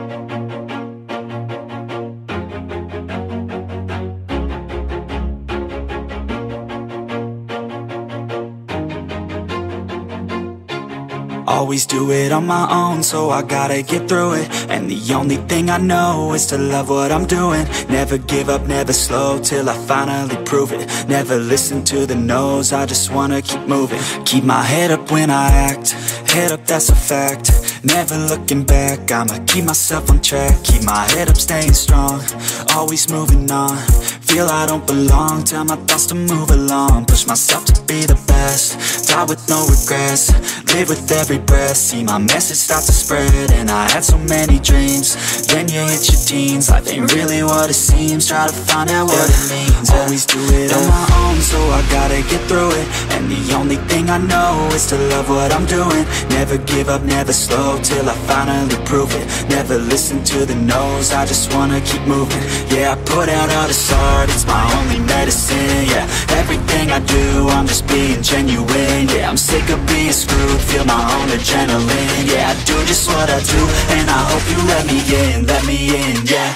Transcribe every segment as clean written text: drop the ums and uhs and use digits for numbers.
Always do it on my own, so I gotta get through it. And the only thing I know is to love what I'm doing. Never give up, never slow, till I finally prove it. Never listen to the no's, I just wanna keep moving. Keep my head up when I act, head up, that's a fact. Never looking back, I'ma keep myself on track. Keep my head up, staying strong, always moving on. Feel I don't belong, tell my thoughts to move along. Push myself to be the best, die with no regrets. Live with every breath, see my message start to spread. And I had so many dreams, then you hit your teens. Life ain't really what it seems, try to find out what it means. Always do it on my own, so I gotta get through it. And the only thing I know is to love what I'm doing. Never give up, never slow, till I finally prove it. Never listen to the no's, I just wanna keep moving. Yeah, I put out all this art, it's my only medicine. Yeah, everything I do, I'm just being genuine. Yeah, I'm sick of being screwed, feel my own adrenaline. Yeah, I do just what I do, and I hope you let me in, yeah.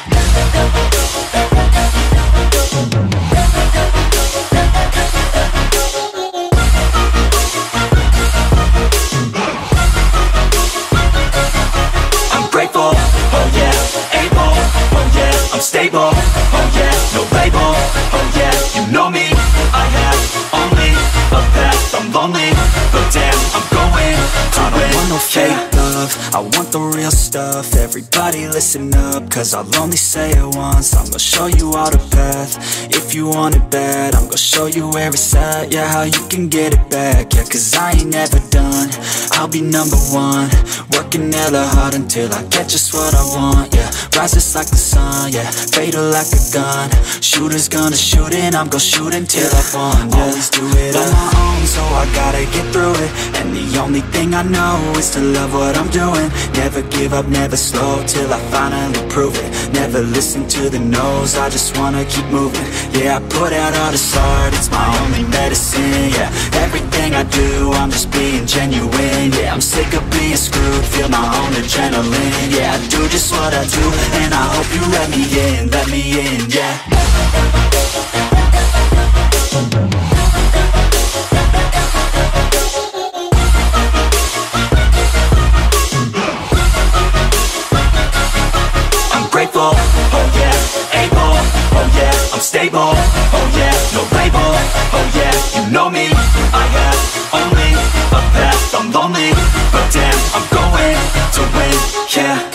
I'm grateful, oh yeah, able, oh yeah, I'm stable, oh yeah, no label, oh yeah, you know me, I have only a path, I'm lonely, but damn, I'm going to win. I don't want no fake love, I want the real stuff. Everybody listen up, cause I'll only say it once. I'm gonna show you all the path, if you want it bad. I'm gonna show you where it's at, yeah, how you can get it back. Yeah, cause I ain't never done, I'll be number one. Working hella hard until I get just what I want, yeah. Rises like the sun, yeah, fatal like a gun. Shooter's gonna shoot and I'm gonna shoot until I won, yeah. Always do it on my own, so I gotta get through it. And the only thing I know is to love what I'm doing. Never give up, never slow, till I finally prove it. Never listen to the no's, I just wanna keep moving. Yeah, I put out all this art, it's my only medicine. Yeah, everything I do, I'm just being genuine. Yeah, I'm sick of being screwed, feel my own adrenaline. Yeah, I do just what I do, and I hope you let me in, yeah. Grateful, oh yeah, able, oh yeah, I'm stable, oh yeah, no label, oh yeah, you know me, I have only a path, I'm lonely, but damn, I'm going to win, yeah.